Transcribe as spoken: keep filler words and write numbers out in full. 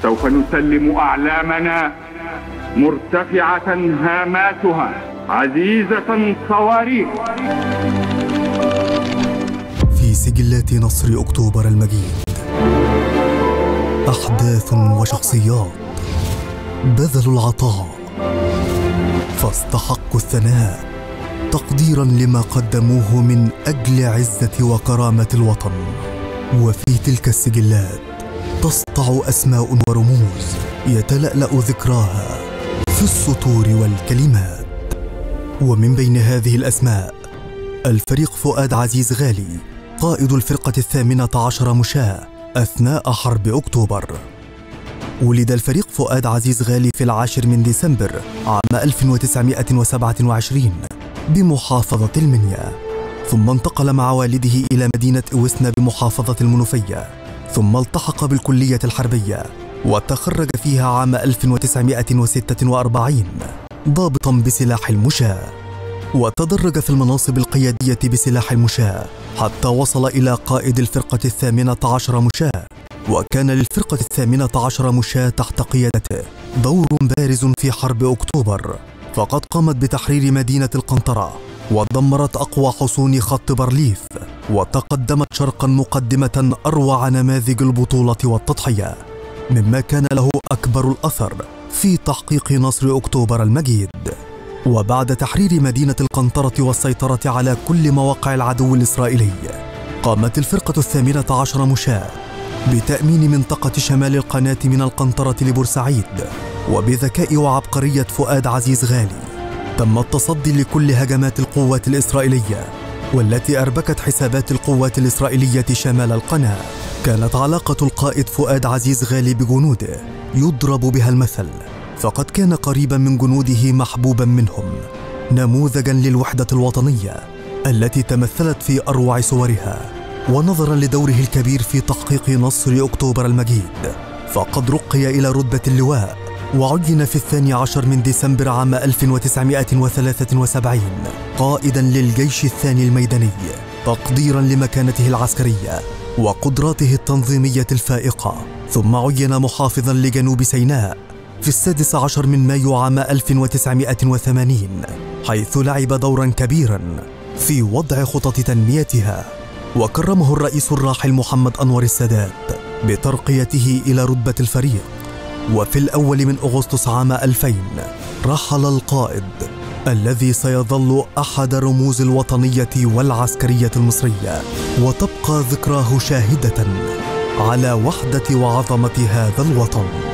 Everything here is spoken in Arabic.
سوف نسلم أعلامنا مرتفعة هاماتها عزيزة صواريخ. في سجلات نصر أكتوبر المجيد أحداث وشخصيات بذلوا العطاء فاستحقوا الثناء تقديرا لما قدموه من أجل عزة وكرامة الوطن. وفي تلك السجلات تسطع أسماء ورموز يتلألأ ذكراها في السطور والكلمات. ومن بين هذه الأسماء الفريق فؤاد عزيز غالي قائد الفرقة الثامنة عشر مشاة أثناء حرب أكتوبر. ولد الفريق فؤاد عزيز غالي في العاشر من ديسمبر عام ألف وتسعمائة وسبعة وعشرين بمحافظة المنيا، ثم انتقل مع والده إلى مدينة إوسنا بمحافظة المنوفية، ثم التحق بالكلية الحربية وتخرج فيها عام ألف وتسعمائة وستة وأربعين ضابطا بسلاح المشاة، وتدرج في المناصب القيادية بسلاح المشاة حتى وصل إلى قائد الفرقة الثامنة عشر مشاة. وكان للفرقة الثامنة عشر مشاة تحت قيادته دور بارز في حرب أكتوبر، فقد قامت بتحرير مدينة القنطرة ودمرت أقوى حصون خط بارليف، وتقدمت شرقا مقدمة أروع نماذج البطولة والتضحية، مما كان له أكبر الأثر في تحقيق نصر أكتوبر المجيد. وبعد تحرير مدينة القنطرة والسيطرة على كل مواقع العدو الإسرائيلي، قامت الفرقة الثامنة عشر مشاة بتأمين منطقة شمال القناة من القنطرة لبورسعيد. وبذكاء وعبقرية فؤاد عزيز غالي تم التصدي لكل هجمات القوات الإسرائيلية والتي أربكت حسابات القوات الإسرائيلية شمال القناة. كانت علاقة القائد فؤاد عزيز غالي بجنوده يضرب بها المثل، فقد كان قريبا من جنوده محبوبا منهم، نموذجا للوحدة الوطنية التي تمثلت في أروع صورها. ونظرا لدوره الكبير في تحقيق نصر أكتوبر المجيد، فقد رقي إلى رتبة اللواء وعين في الثاني عشر من ديسمبر عام ألف وتسعمائة وثلاثة وسبعين قائدا للجيش الثاني الميداني، تقديرا لمكانته العسكرية وقدراته التنظيمية الفائقة. ثم عين محافظا لجنوب سيناء في السادس عشر من مايو عام ألف وتسعمائة وثمانين، حيث لعب دورا كبيرا في وضع خطط تنميتها. وكرمه الرئيس الراحل محمد أنور السادات بترقيته إلى رتبة الفريق. وفي الأول من أغسطس عام ألفين رحل القائد الذي سيظل أحد رموز الوطنية والعسكرية المصرية، وتبقى ذكراه شاهدة على وحدة وعظمة هذا الوطن.